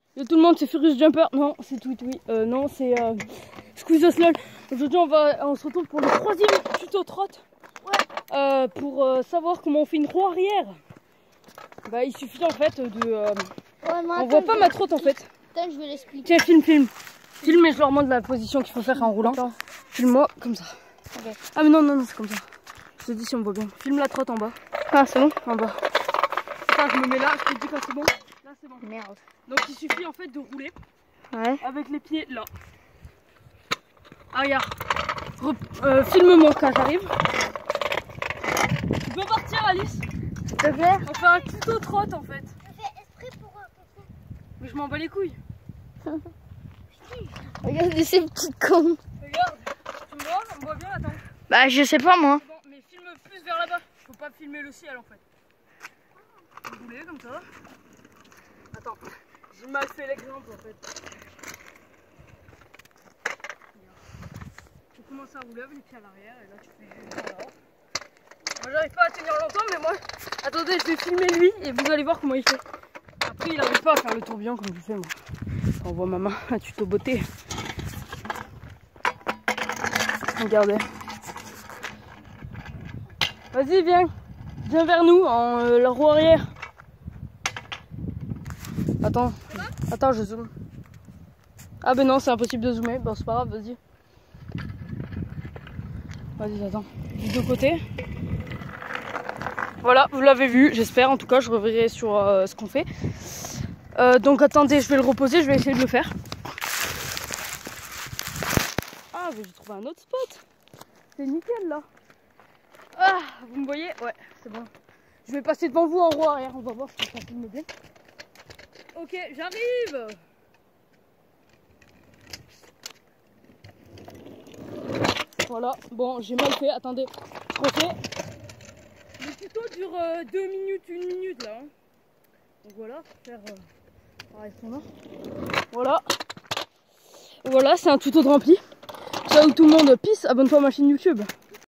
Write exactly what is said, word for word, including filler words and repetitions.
Yo tout le monde, c'est Furious Jumper. Non, c'est Tweet, oui. Euh, non, c'est euh, Squeeze the Slug. Aujourd'hui, on, va, on se retrouve pour le troisième tuto trotte. Ouais. Euh, pour euh, savoir comment on fait une roue arrière. Bah, il suffit en fait de. Euh, ouais, on attends, voit pas ma trotte en fait. Attends, je vais l'expliquer. Tiens, filme, filme. Filme et je leur montre la position qu'il faut faire en roulant. Filme-moi comme ça. Okay. Ah, mais non, non, non, c'est comme ça. Je te dis si on voit bien. Filme la trotte en bas. Ah, c'est bon? En bas. Attends, je me mets là, je te dis quand c'est bon. Là, c'est bon. Merde. Donc, il suffit en fait de rouler. Ouais. Avec les pieds là. Ah, regarde. Re euh, Filme-moi quand j'arrive. Tu peux partir, Alice? S'il te plaît. On fait un tuto trotte en fait. Je fais esprit pour un peu. Mais je m'en bats les couilles. Regardez ces petites cons. Regarde. Tu me vois? On me voit bien, attends. Bah, je sais pas moi. Bon, mais filme plus vers là-bas. Faut pas filmer le ciel en fait. Rouler comme ça. Attends. J'ai mal fait l'exemple en fait. Tu commences à rouler avec les pieds à l'arrière et là tu fais voilà. Moi j'arrive pas à tenir longtemps mais moi. Attendez, je vais filmer lui et vous allez voir comment il fait. Après il n'arrive pas à faire le tourbillon comme je fais moi. On voit ma main, un tuto beauté. Regardez. Vas-y viens. Viens vers nous en euh, la roue arrière. Attends. Attends, je zoome. Ah ben non, c'est impossible de zoomer. Bon, c'est pas grave, vas-y. Vas-y, attends. Du deux côtés. Voilà, vous l'avez vu, j'espère. En tout cas, je reverrai sur euh, ce qu'on fait. Euh, donc attendez, je vais le reposer, je vais essayer de le faire. Ah, mais j'ai trouvé un autre spot. C'est nickel là. Ah, vous me voyez? Ouais, c'est bon. Je vais passer devant vous en roue arrière, on va voir si ça filme bien. Ok, j'arrive. Voilà, bon, j'ai mal fait, attendez, je refais. Le tuto dure euh, deux minutes, une minute là. Hein. Donc voilà, faire euh, pareil qu'on a. Voilà. Voilà, c'est un tuto de rempli. Ciao tout le monde, peace, abonne-toi à ma chaîne YouTube.